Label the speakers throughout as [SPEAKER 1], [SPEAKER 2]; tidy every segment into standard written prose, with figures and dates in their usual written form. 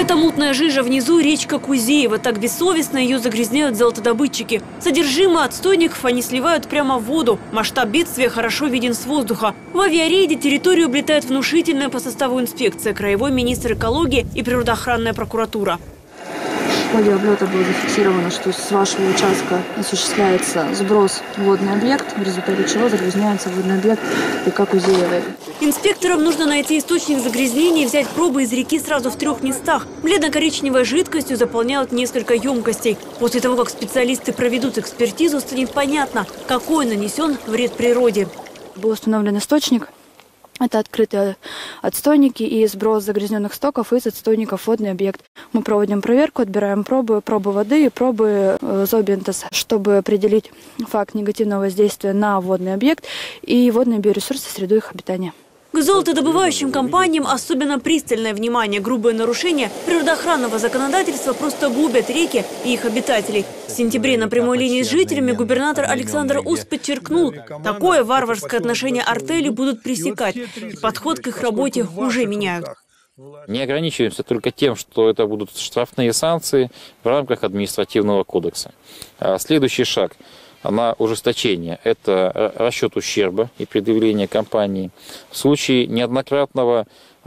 [SPEAKER 1] Эта мутная жижа внизу – речка Кузеева. Так бессовестно ее загрязняют золотодобытчики. Содержимое отстойников они сливают прямо в воду. Масштаб бедствия хорошо виден с воздуха. В авиарейде территорию облетает внушительная по составу инспекция, краевой министр экологии и природоохранная прокуратура.
[SPEAKER 2] В ходе облета было зафиксировано, что с вашего участка осуществляется сброс в водный объект, в результате чего загрязняется водный объект река Кузеева.
[SPEAKER 1] Инспекторам нужно найти источник загрязнения и взять пробы из реки сразу в 3 местах. Бледно-коричневой жидкостью заполняют несколько емкостей. После того, как специалисты проведут экспертизу, станет понятно, какой нанесен вред природе.
[SPEAKER 2] Был установлен источник. Это открытые отстойники и сброс загрязненных стоков из отстойников в водный объект. Мы проводим проверку, отбираем пробы воды и пробы зообентоса, чтобы определить факт негативного воздействия на водный объект и водные биоресурсы, среду их обитания.
[SPEAKER 1] К золотодобывающим компаниям особенно пристальное внимание. Грубые нарушения природоохранного законодательства просто губят реки и их обитателей. В сентябре на прямой линии с жителями губернатор Александр Ус подчеркнул, такое варварское отношение артели будут пресекать. И подход к их работе уже меняют.
[SPEAKER 3] Не ограничиваемся только тем, что это будут штрафные санкции в рамках административного кодекса. Следующий шаг на ужесточение – это расчет ущерба и предъявление компании. В случае неоднократной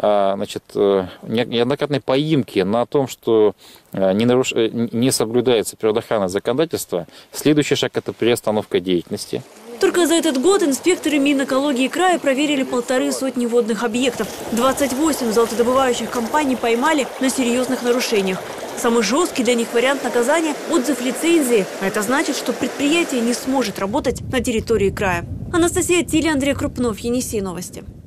[SPEAKER 3] поимки на том, что не соблюдается природоохранное законодательство, следующий шаг – это приостановка деятельности.
[SPEAKER 1] Только за этот год инспекторы Минэкологии края проверили 150 водных объектов. 28 золотодобывающих компаний поймали на серьезных нарушениях. Самый жесткий для них вариант наказания – отзыв лицензии. А это значит, что предприятие не сможет работать на территории края. Анастасия Тиля, Андрей Крупнов, Енисей, новости.